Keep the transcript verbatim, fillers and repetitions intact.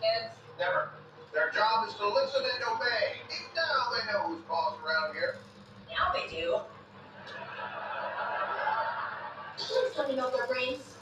kids? Never. Their job is to listen and obey. Deep down, they know who's boss around here. Now they do. Kids don't know their brains.